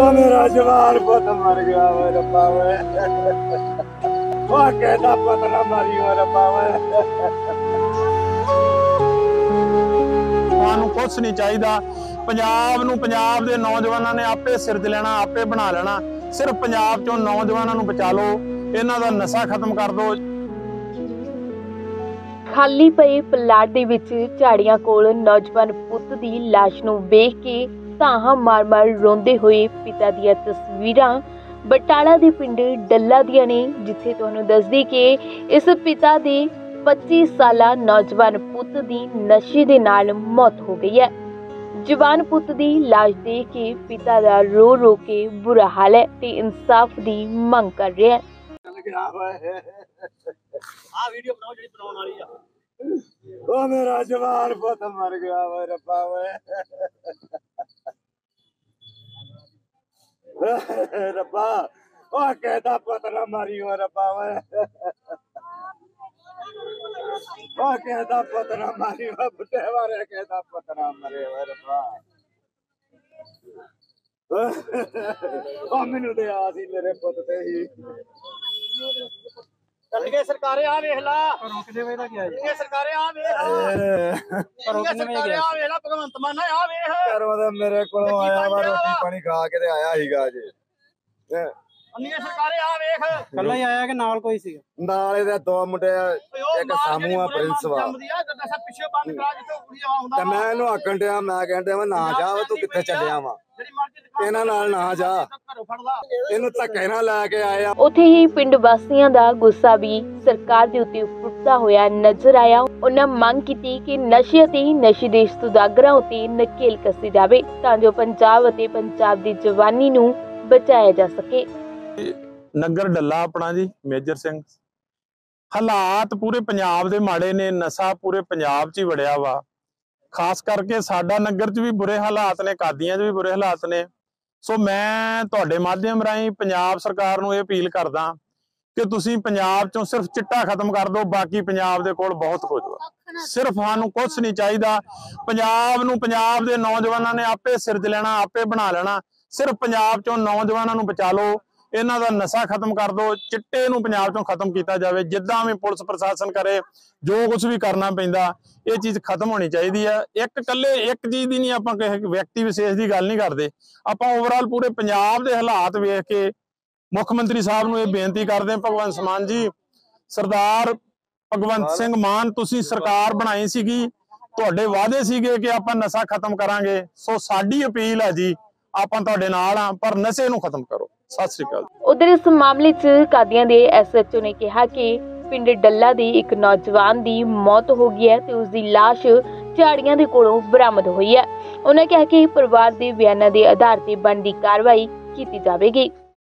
मेरा जवान पुत मर गया वे रब्बा वे कहता पुत ना मारी वे रब्बा वे। ਸਾਨੂੰ ਕੁਛ ਨਹੀਂ ਚਾਹੀਦਾ। ਪੰਜਾਬ ਨੂੰ ਪੰਜਾਬ ਦੇ ਨੌਜਵਾਨਾਂ ਨੇ ਆਪੇ ਸਿਰਜ ਲੈਣਾ, ਆਪੇ ਬਣਾ ਲੈਣਾ। ਸਿਰਫ ਪੰਜਾਬ ਚੋਂ ਨੌਜਵਾਨਾਂ ਨੂੰ ਬਚਾ ਲਓ, ਇਹਨਾਂ ਦਾ ਨਸ਼ਾ ਖਤਮ ਕਰ ਦਿਓ। ਖਾਲੀ ਪਏ ਪਲਾਟ ਦੇ ਵਿੱਚ ਝਾੜੀਆਂ ਕੋਲ ਨੌਜਵਾਨ ਪੁੱਤ ਦੀ ਲਾਸ਼ ਨੂੰ ਵੇਖ ਕੇ ਧਾਹਾਂ ਮਾਰ-ਮਾਰ ਰੋਂਦੇ ਹੋਏ ਪਿਤਾ ਦੀਆਂ ਤਸਵੀਰਾਂ ਬਟਾਲਾ ਦੇ ਪਿੰਡ ਡੱਲਾ ਦੀਆਂ ਨੇ, ਜਿੱਥੇ ਤੁਹਾਨੂੰ ਦੱਸਦੀ ਕਿ ਇਸ ਪਿਤਾ ਦੇ 25 ਸਾਲਾ ਨੌਜਵਾਨ ਪੁੱਤ ਦੀ ਨਸ਼ੇ ਦੇ ਨਾਲ ਮੌਤ ਹੋ ਗਈ ਹੈ। ਜਵਾਨ ਪੁੱਤ ਦੀ ਲਾਸ਼ ਦੇਖ ਕੇ ਪਿਤਾ ਦਾ ਰੋ ਰੋ ਕੇ ਬੁਰਾ ਹਾਲ ਹੈ ਤੇ ਇਨਸਾਫ ਦੀ ਮੰਗ ਕਰ ਰਿਹਾ ਹੈ। वीडियो बनाओ जी बनाने वाली आ। ओ मेरा जवान पुत मर गया वे रब्बा वे रब्बा ओ कहता पुत ना मारी वे रब्बा वे ओ कहता पुत ना मारी वे बुढ़े वाले कहता पुत ना मरे वे रब्बा ओ मैनू दे आ सी मेरे पुत ते ही चल गए सरकारे आ वेख ला घरों किने वे दा गया जी सरकारे आ वेख घरों किने वे गया आ वेख ला भगवंत मान आ वेख घरों दे मेरे कोलों आया वा रोटी पानी खा के ते आया हीगा जी अन्नी सरकारे आ वेख कल्ला ही आया कि नाल कोई सीगा नाल दे दो मुंडे एक सामू आ प्रिंस वा पिछे बंद करा जितो कुड़ी आउंदा ते मैं इनु आखण दिया मैं कहंदे मैं ना जा तू किथे चलिया वा ਇਹਨਾਂ ਨਾਲ ਨਾ ਜਾ ਇਹਨੂੰ ਧੱਕੇ ਨਾਲ ਲੈ ਕੇ ਆਇਆ। ਉੱਥੇ ਹੀ ਪਿੰਡ ਵਾਸੀਆਂ ਦਾ ਗੁੱਸਾ ਵੀ ਸਰਕਾਰ ਦੇ ਉੱਤੇ ਫੁੱਟਦਾ ਹੋਇਆ ਨਜ਼ਰ ਆਇਆ। ਉਹਨਾਂ ਮੰਗ ਕੀਤੀ ਕਿ ਨਸ਼ੇ ਅਤੇ ਨਸ਼ੇ ਦੇ ਸੁਦਾਗਰਾਂ ਉੱਤੇ ਨਕੇਲ ਕੱਸੀ ਜਾਵੇ ਤਾਂ ਜੋ ਪੰਜਾਬ ਅਤੇ ਪੰਜਾਬ ਦੀ ਜਵਾਨੀ ਨੂੰ ਬਚਾਇਆ ਜਾ ਸਕੇ। ਨਗਰ ਡੱਲਾ ਆਪਣਾ ਜੀ ਮੇਜਰ ਸਿੰਘ। ਹਾਲਾਤ ਪੂਰੇ ਪੰਜਾਬ ਦੇ ਮਾੜੇ ਨੇ, ਨਸ਼ਾ ਪੂਰੇ ਪੰਜਾਬ 'ਚ ਹੀ ਵੜਿਆ ਵਾ। ਖਾਸ ਕਰਕੇ ਸਾਡਾ ਨਗਰ 'ਚ ਵੀ ਬੁਰੇ ਹਾਲਾਤ ਨੇ, ਕਾਦੀਆਂ 'ਚ ਵੀ ਬੁਰੇ ਹਾਲਾਤ ਨੇ। ਸੋ ਮੈਂ ਤੁਹਾਡੇ ਮਾਧਿਅਮ ਰਾਹੀਂ ਪੰਜਾਬ ਸਰਕਾਰ ਨੂੰ ਇਹ ਅਪੀਲ ਕਰਦਾ ਕਿ ਤੁਸੀਂ ਪੰਜਾਬ 'ਚੋਂ ਸਿਰਫ ਚਿੱਟਾ ਖਤਮ ਕਰ ਦਿਓ, ਬਾਕੀ ਪੰਜਾਬ ਦੇ ਕੋਲ ਬਹੁਤ ਕੁਝ ਵਾ। ਸਿਰਫ ਸਾਨੂੰ ਕੁਛ ਨਹੀਂ ਚਾਹੀਦਾ। ਪੰਜਾਬ ਨੂੰ ਪੰਜਾਬ ਦੇ ਨੌਜਵਾਨਾਂ ਨੇ ਆਪੇ ਸਿਰਜ ਲੈਣਾ, ਆਪੇ ਬਣਾ ਲੈਣਾ। ਸਿਰਫ ਪੰਜਾਬ 'ਚੋਂ ਨੌਜਵਾਨਾਂ ਨੂੰ ਬਚਾ ਲਓ, ਇਹਨਾਂ ਦਾ ਨਸ਼ਾ ਖਤਮ ਕਰ ਦਿਓ, ਚਿੱਟੇ ਨੂੰ ਪੰਜਾਬ 'ਚੋਂ ਖਤਮ ਕੀਤਾ ਜਾਵੇ। ਜਿੱਦਾਂ ਵੀ ਪੁਲਿਸ ਪ੍ਰਸ਼ਾਸਨ ਕਰੇ, ਜੋ ਕੁਝ ਵੀ ਕਰਨਾ ਪੈਂਦਾ, ਇਹ ਚੀਜ਼ ਖਤਮ ਹੋਣੀ ਚਾਹੀਦੀ ਹੈ। ਇੱਕ ਚੀਜ਼ ਦੀ ਨਹੀਂ, ਆਪਾਂ ਕਿਸੇ ਵਿਅਕਤੀ ਵਿਸ਼ੇਸ਼ ਦੀ ਗੱਲ ਨਹੀਂ ਕਰਦੇ, ਆਪਾਂ ਓਵਰਆਲ ਪੂਰੇ ਪੰਜਾਬ ਦੇ ਹਾਲਾਤ ਵੇਖ ਕੇ ਮੁੱਖ ਮੰਤਰੀ ਸਾਹਿਬ ਨੂੰ ਇਹ ਬੇਨਤੀ ਕਰਦੇ ਹਾਂ, ਭਗਵੰਤ ਮਾਨ ਜੀ, ਸਰਦਾਰ ਭਗਵੰਤ ਸਿੰਘ ਮਾਨ, ਤੁਸੀਂ ਸਰਕਾਰ ਬਣਾਈ ਸੀਗੀ, ਤੁਹਾਡੇ ਵਾਅਦੇ ਸੀਗੇ ਕਿ ਆਪਾਂ ਨਸ਼ਾ ਖਤਮ ਕਰਾਂਗੇ। ਸੋ ਸਾਡੀ ਅਪੀਲ ਹੈ ਜੀ, ਆਪਾਂ ਤੁਹਾਡੇ ਨਾਲ ਆ, ਪਰ ਨਸ਼ੇ ਨੂੰ ਖਤਮ ਕਰੋ। ਸਤਿ ਸ੍ਰੀ ਅਕਾਲ। ਉਧਰ ਇਸ ਮਾਮਲੇ 'ਚ ਕਾਦੀਆਂ ਦੇ SHO ਨੇ ਕਿਹਾ ਕਿ ਪਿੰਡ ਡੱਲਾ ਦੀ ਇੱਕ ਨੌਜਵਾਨ ਦੀ ਮੌਤ ਹੋ ਗਈ ਹੈ ਤੇ ਉਸ ਦੀ ਲਾਸ਼ ਝਾੜੀਆਂ ਦੇ ਕੋਲੋਂ ਬਰਾਮਦ ਹੋਈ ਹੈ। ਉਹਨਾਂ ਕਿਹਾ ਕਿ ਪਰਿਵਾਰ ਦੇ ਬਿਆਨਾਂ ਦੇ ਆਧਾਰ ਤੇ ਬਣਦੀ ਕਾਰਵਾਈ ਕੀਤੀ ਜਾਵੇਗੀ।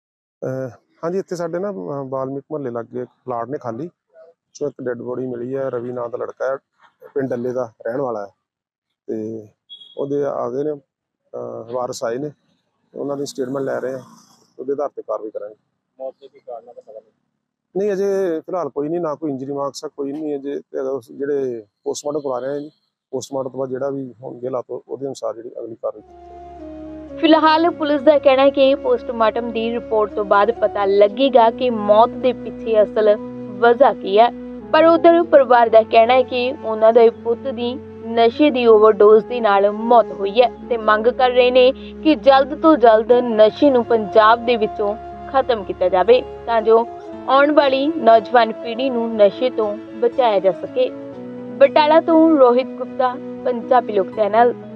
ਹਾਂਜੀ, ਇੱਥੇ ਸਾਡੇ ਨਾ ਬਾਲਮੀਕ ਮੁਹੱਲੇ ਲਾਗੇ ਪਲਾਟ ਨੇ ਖਾਲੀ, ਜੋ ਇੱਕ ਡੈੱਡ ਬੋਡੀ ਮਿਲੀ ਹੈ। ਰਵੀ ਨਾਂ ਦਾ ਲੜਕਾ ਹੈ, ਪਿੰਡ ਡੱਲੇ ਦਾ ਰਹਿਣ ਵਾਲਾ ਹੈ, ਤੇ ਉਹਦੇ ਆ ਗਏ ਨੇ ਵਾਰਸ ਆਏ ਨੇ, ਉਹਨਾਂ ਦੀ ਸਟੇਟਮੈਂਟ ਲੈ ਰਹੇ ਆ, ਉਹਦੇ ਆਧਾਰ ਤੇ ਕਾਰਵਾਈ ਕਰਾਂਗੇ। ਮੌਤ ਦੇ ਕੀ ਕਾਰਨ ਦਾ ਪਤਾ ਨਹੀਂ, ਅਜੇ ਫਿਲਹਾਲ ਕੋਈ ਨਹੀਂ, ਨਾ ਕੋਈ ਇੰਜਰੀ ਮਾਰਕਸ ਆ, ਕੋਈ ਨਹੀਂ ਅਜੇ। ਜਿਹੜੇ ਪੋਸਟਮਾਰਟਮ ਕਰਵਾ ਰਹੇ ਆ ਜੀ, ਪੋਸਟਮਾਰਟਮ ਤੋਂ ਬਾਅਦ ਜਿਹੜਾ ਵੀ ਹੋਣਗੇ ਹਾਲਾਤ ਉਹਦੇ ਅਨੁਸਾਰ ਜਿਹੜੀ ਅਗਲੀ ਕਾਰਵਾਈ। ਫਿਲਹਾਲ ਪੁਲਿਸ ਦਾ ਕਹਿਣਾ ਹੈ ਕਿ ਪੋਸਟਮਾਰਟਮ ਦੀ ਰਿਪੋਰਟ ਤੋਂ ਬਾਅਦ ਪਤਾ ਲੱਗੇਗਾ ਕਿ ਮੌਤ ਦੇ ਪਿੱਛੇ ਅਸਲ ਵਜ੍ਹਾ ਕੀ ਹੈ। ਪਰ ਉਧਰ ਪਰਿਵਾਰ ਦਾ ਕਹਿਣਾ ਹੈ ਕਿ ਉਹਨਾਂ ਦੇ ਪੁੱਤ ਦੀ ਨਸ਼ੇ ਦੀ ਓਵਰਡੋਜ਼ ਦੇ ਨਾਲ ਮੌਤ ਹੋਈ ਹੈ ਤੇ ਮੰਗ ਕਰ ਰਹੇ ਨੇ ਕਿ ਜਲਦ ਤੋਂ ਜਲਦ ਨਸ਼ੇ ਨੂੰ ਪੰਜਾਬ ਦੇ ਵਿੱਚੋਂ ਖਤਮ ਕੀਤਾ ਜਾਵੇ ਤਾਂ ਜੋ ਆਉਣ ਵਾਲੀ ਨੌਜਵਾਨ ਪੀੜ੍ਹੀ ਨੂੰ ਨਸ਼ੇ ਤੋਂ ਬਚਾਇਆ ਜਾ ਸਕੇ। ਬਟਾਲਾ ਤੋਂ ਰੋਹਿਤ ਗੁਪਤਾ, ਪੰਜਾਬੀ ਲੋਕ ਚੈਨਲ।